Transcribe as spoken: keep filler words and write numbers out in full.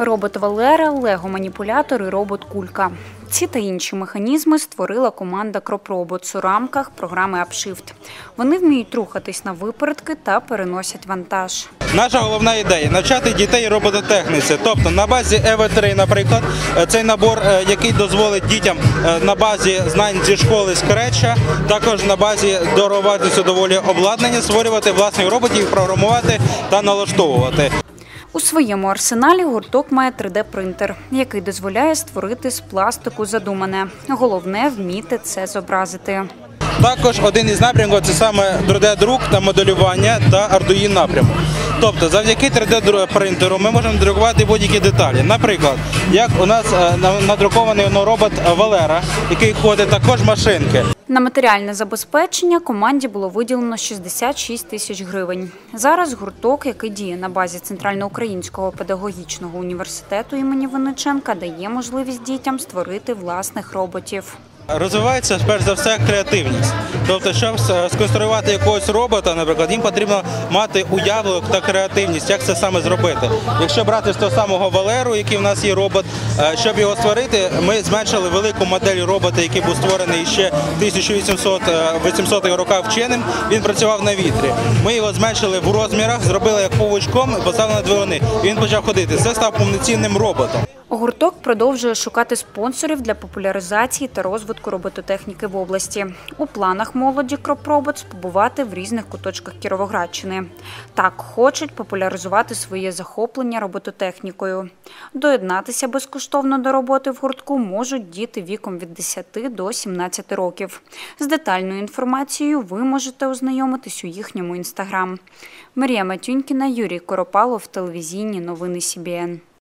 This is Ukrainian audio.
Робот Валера, лего-маніпулятор і робот-кулька. Ці та інші механізми створила команда Кроп-Роботс у рамках програми Upshift. Вони вміють рухатись на випередки та переносять вантаж. Наша головна ідея – навчати дітей робототехніці. Тобто на базі і ві три, наприклад, цей набор, який дозволить дітям на базі знань зі школи Scratch, також на базі дорогувати судоволі обладнання, створювати власних роботів, програмувати та налаштовувати. У своєму арсеналі гурток має три де принтер, який дозволяє створити з пластику задумане. Головне – вміти це зобразити. Також один із напрямків – це саме три де-друк та моделювання та Arduino напрямок. Тобто завдяки три де-принтеру ми можемо друкувати будь-які деталі. Наприклад, як у нас надрукований робот Валера, який ходить, також машинки. На матеріальне забезпечення команді було виділено шістдесят шість тисяч гривень. Зараз гурток, який діє на базі Центральноукраїнського педагогічного університету імені Винниченка, дає можливість дітям створити власних роботів. Розвивається, перш за все, креативність. Тобто, щоб сконструювати якогось робота, наприклад, їм потрібно мати уяву та креативність, як це саме зробити. Якщо брати з того самого Валеру, який в нас є робот, щоб його створити, ми зменшили велику модель робота, який був створений ще в тисяча вісімсотих роках вченим, він працював на вітрі. Ми його зменшили в розмірах, зробили як павучком, поставили на двигуни, і він почав ходити. Це став повноцінним роботом. Гурток продовжує шукати спонсорів для популяризації та розвитку робототехніки в області. У планах молоді Кроп-Роботс побувати в різних куточках Кіровоградщини. Так, хочуть популяризувати своє захоплення робототехнікою. Доєднатися безкоштовно до роботи в гуртку можуть діти віком від десяти до сімнадцяти років. З детальною інформацією ви можете ознайомитись у їхньому інстаграм. Марія Матюнькіна, Юрій Коропалов, телевізійні новини Сі Бі Ен.